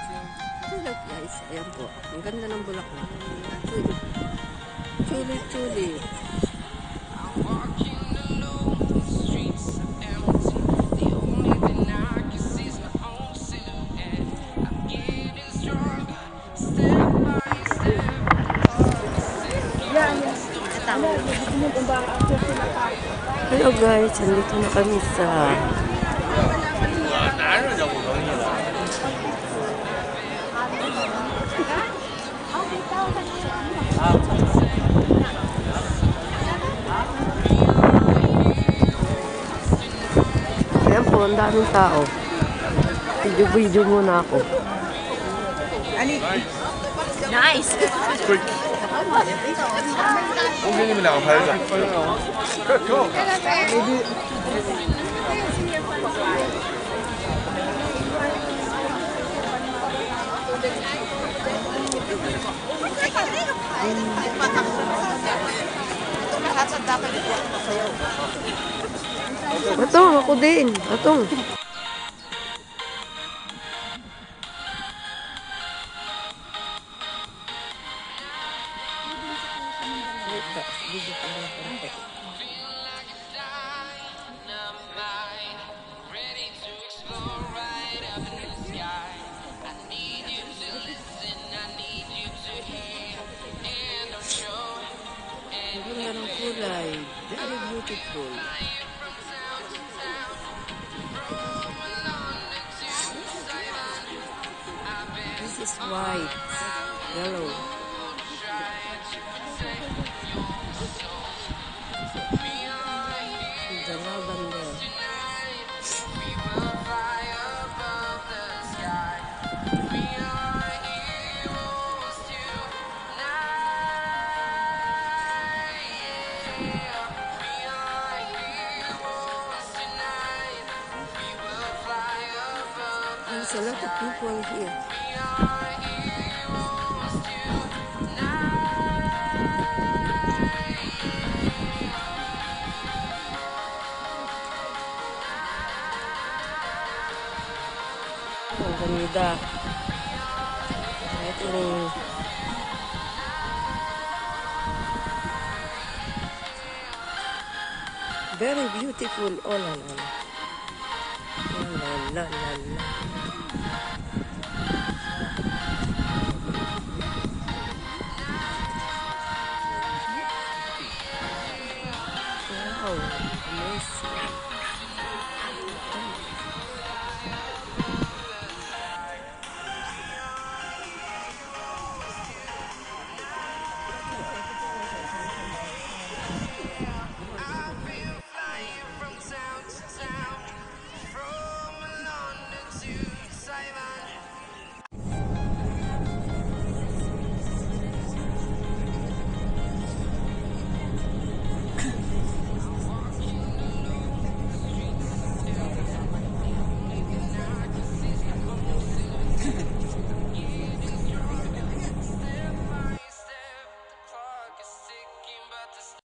Hello guys, ayan po. Ang ganda ng bulaklak. Tulip. Tulip, tulip. Hello guys, andito na kami sa ayan po, ang daming tao. Video muna ako. Nice. 선생님이랑 발자. Go. Atong, ako din. Atong. Ang ganda ng kulay. Very beautiful. This is white, yellow. The lavender. There's a lot of people here. Ang ganda. Ito rin. Very beautiful. Oh la la la. La la la la.